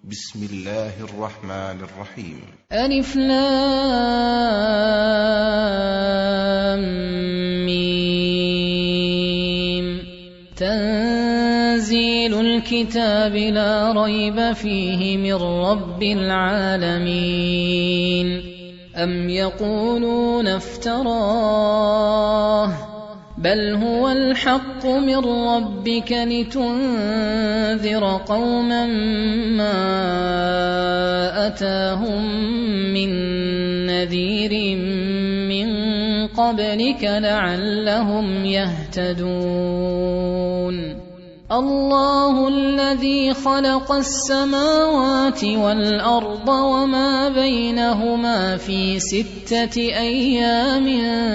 بسم الله الرحمن الرحيم. ألف لام ميم. تنزيل الكتاب لا ريب فيه من رب العالمين. أم يقولون افتراه بل هو الحق من ربك لتنذر قوما ما أتاهم من نذير من قبلك لعلهم يهتدون. الله الذي خلق السماوات والأرض وما بينهما في 6 أيام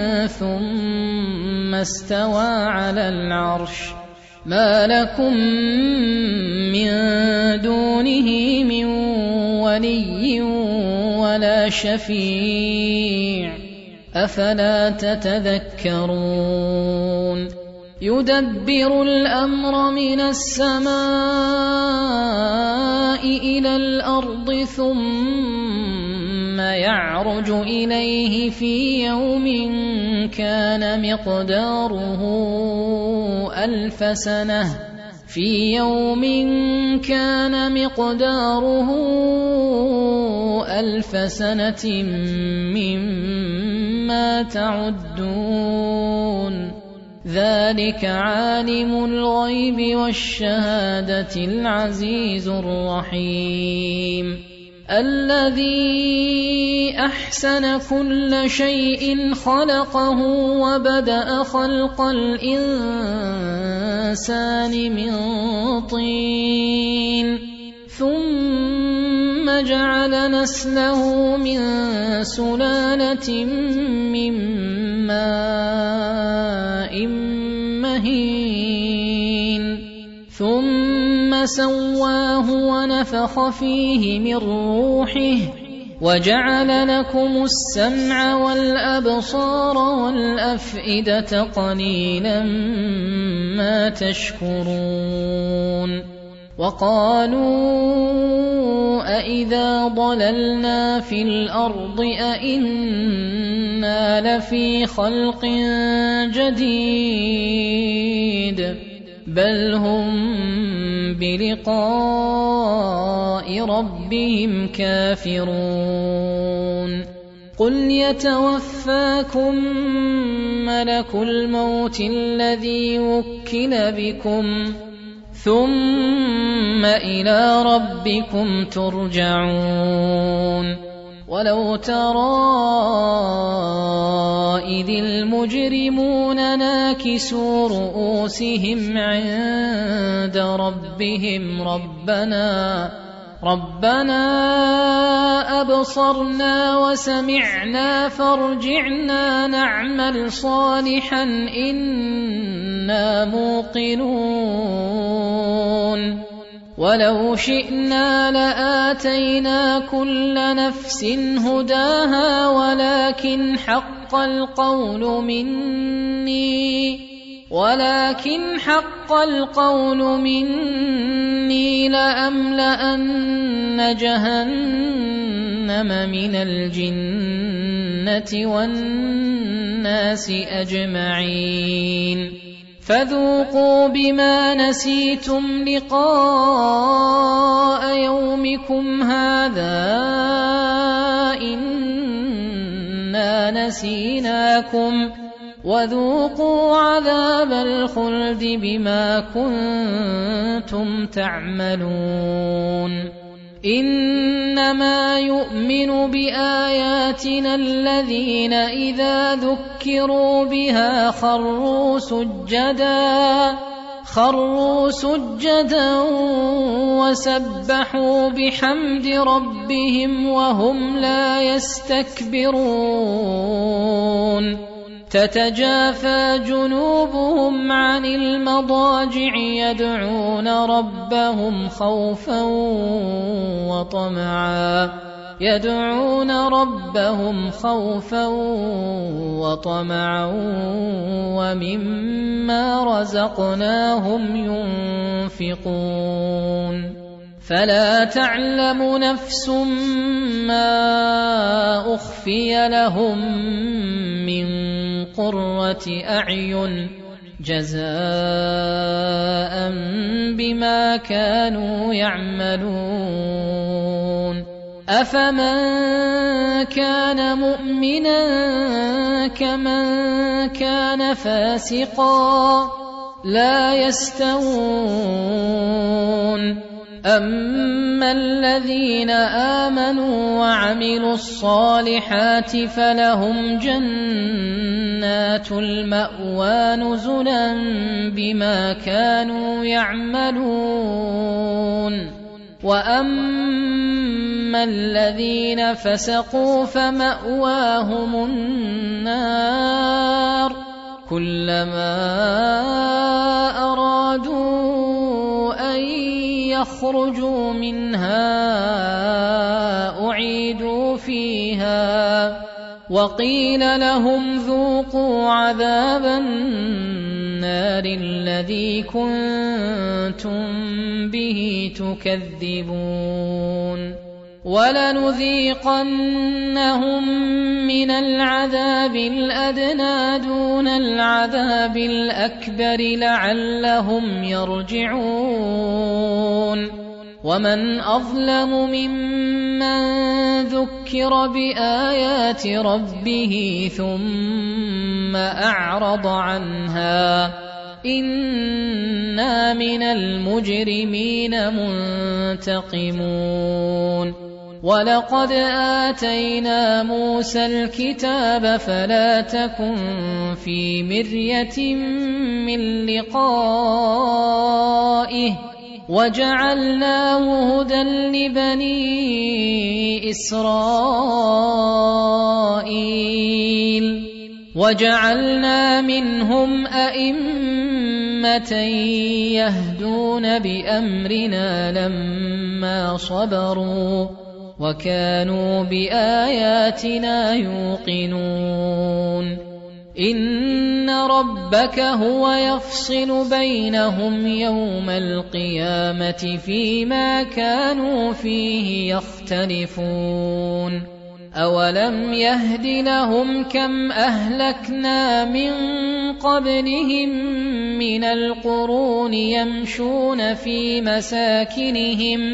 ثم استوى على العرش. ما لكم من دونه من ولي ولا شفيع أفلا تتذكرون. يدبر الأمر من السماء إلى الأرض ثم يعرج إليه في يوم كان مقداره 1000 سنة مما تعدون. ذلك عالم الغيب والشهادة العزيز الرحيم. الذي أحسن كل شيء خلقه وبدأ خلق الإنسان من طين ثم جعل نسله من سلالة من ماء مهين ثم سواه ونفخ فيه من روحه وجعل لكم السمع والأبصار والأفئدة قليلا ما تشكرون. وقالوا أإذا ضللنا في الأرض أإنا لفي خلق جديد بل هم بلقاء ربهم كافرون. قل يتوفاكم ملك الموت الذي وكل بكم ثم إلى ربكم ترجعون. ولو ترى إذ المجرمون ناكسوا رؤوسهم عند ربهم ربنا أبصرنا وسمعنا فارجعنا نعمل صالحا إنا موقنون. ولو شئنا لآتينا كل نفس هداها ولكن حق القول مني لأملأن جهنم من الجنة والناس أجمعين. فذوقوا بما نسيتم لقاء يومكم هذا إنا نسيناكم وذوقوا عذاب الخلد بما كنتم تعملون. إنما يؤمن بآياتنا الذين إذا ذكروا بها خروا سجدا وسبحوا بحمد ربهم وهم لا يستكبرون. تتجافى جنوبهم عن المضاجع يدعون ربهم خوفا وطمعا ومما رزقناهم ينفقون. فلا تعلم نفس ما أخفي لهم من قرة أعين جزاء بما كانوا يعملون أفمن كان مؤمنا كمن كان فاسقا لا يستوون أما الذين آمنوا وعملوا الصالحات فلهم جنات المأوى نزلا بما كانوا يعملون وأما الذين فسقوا فمأواهم النار كلما أرادوا أن يخرجوا منها أعيدوا فيها وقيل لهم ذوقوا عذاب النار الذي كنتم به تكذبون ولنذيقنهم من العذاب الأدنى دون العذاب الأكبر لعلهم يرجعون ومن أظلم ممن ذكر بآيات ربه ثم أعرض عنها إنا من المجرمين منتقمون ولقد آتينا موسى الكتاب فلا تكن في مرية من لقائه وجعلناه هدى لبني إسرائيل وجعلنا منهم أئمة يهدون بأمرنا لما صبروا وكانوا بآياتنا يوقنون إن ربك هو يفصل بينهم يوم القيامة فيما كانوا فيه يختلفون أولم يهد لهم كم أهلكنا من قبلهم من القرون يمشون في مساكنهم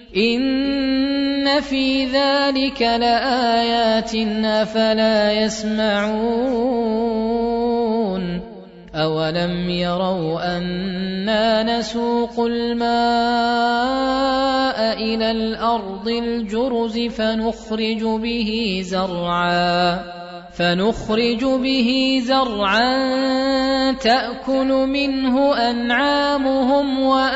إن في ذلك لآيات أفلا يسمعون أولم يروا أنا نسوق الماء إلى الأرض الجرز فنخرج به زرعا تأكل منه أنعامهم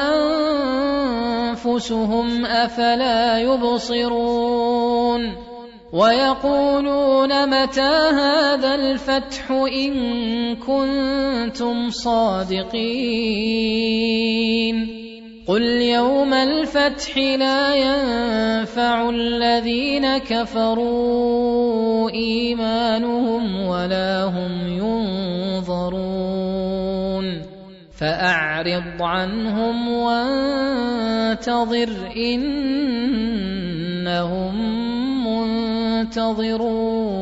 وأنفسهم أفلا يبصرون ويقولون متى هذا الفتح إن كنتم صادقين قل يوم الفتح لا ينفع الذين كفروا إيمانهم ولا هم ينظرون فأعرض عنهم وانتظر إنهم منتظرون